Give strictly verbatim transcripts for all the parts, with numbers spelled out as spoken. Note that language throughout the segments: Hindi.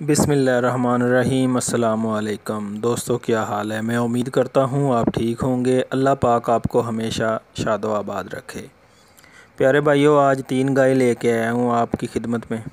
बिस्मिल्लाहिर्रहमानिर्रहीम। अस्सलामु अलैकुम दोस्तों, क्या हाल है। मैं उम्मीद करता हूँ आप ठीक होंगे। अल्लाह पाक आपको हमेशा शादो आबाद रखे। प्यारे भाइयों, आज तीन गाय लेके आया हूँ आपकी खिदमत में।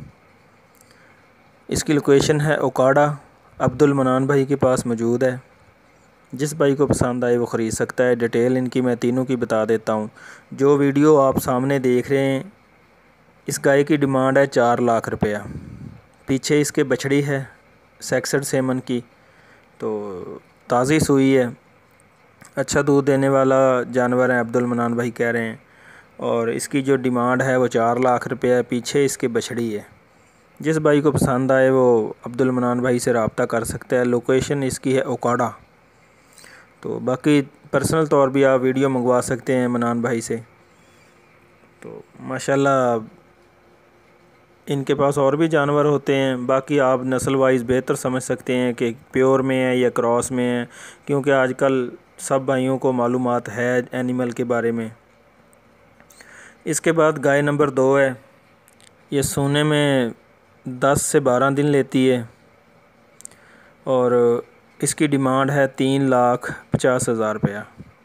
इसकी लोकेशन है ओकाड़ा। अब्दुल मनान भाई के पास मौजूद है। जिस भाई को पसंद आए वो ख़रीद सकता है। डिटेल इनकी मैं तीनों की बता देता हूँ। जो वीडियो आप सामने देख रहे हैं, इस गाय की डिमांड है चार लाख रुपया। पीछे इसके बछड़ी है सेक्सड सेमन की, तो ताज़ी सूई है। अच्छा दूध देने वाला जानवर है, अब्दुल मनान भाई कह रहे हैं। और इसकी जो डिमांड है वो चार लाख रुपया है। पीछे इसके बछड़ी है। जिस भाई को पसंद आए वो अब्दुल मनान भाई से रब्ता कर सकता है। लोकेशन इसकी है ओकाड़ा। तो बाकी पर्सनल तौर भी आप वीडियो मंगवा सकते हैं मनान भाई से। तो माशाल्लाह इनके पास और भी जानवर होते हैं। बाकी आप नस्ल वाइज बेहतर समझ सकते हैं कि प्योर में है या क्रॉस में है, क्योंकि आजकल सब भाइयों को मालूमात है एनिमल के बारे में। इसके बाद गाय नंबर दो है। ये सोने में दस से बारह दिन लेती है और इसकी डिमांड है तीन लाख पचास हज़ार रुपया।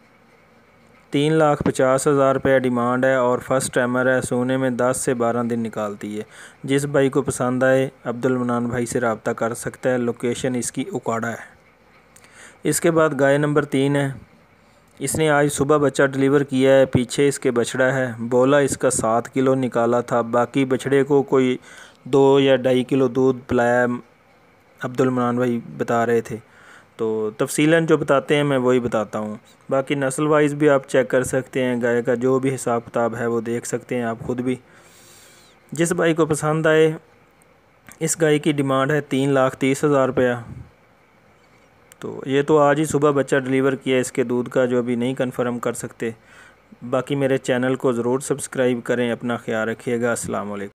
तीन लाख पचास हज़ार रुपया डिमांड है और फर्स्ट टाइमर है। सोने में दस से बारह दिन निकालती है। जिस भाई को पसंद आए अब्दुल मनान भाई से रब्ता कर सकता है। लोकेशन इसकी ओकाड़ा है। इसके बाद गाय नंबर तीन है। इसने आज सुबह बच्चा डिलीवर किया है। पीछे इसके बछड़ा है। बोला इसका सात किलो निकाला था। बाकी बछड़े को कोई दो या ढाई किलो दूध पिलाया अब्दुल मनान भाई बता रहे थे। तो तफसीलन जो बताते हैं मैं वही बताता हूँ। बाकी नस्ल वाइज भी आप चेक कर सकते हैं। गाय का जो भी हिसाब किताब है वो देख सकते हैं आप ख़ुद भी। जिस भाई को पसंद आए, इस गाय की डिमांड है तीन लाख तीस हज़ार रुपया। तो ये तो आज ही सुबह बच्चा डिलीवर किया। इसके दूध का जो अभी नहीं कंफर्म कर सकते। बाकी मेरे चैनल को ज़रूर सब्सक्राइब करें। अपना ख्याल रखिएगा। अस्सलाम वालेकुम।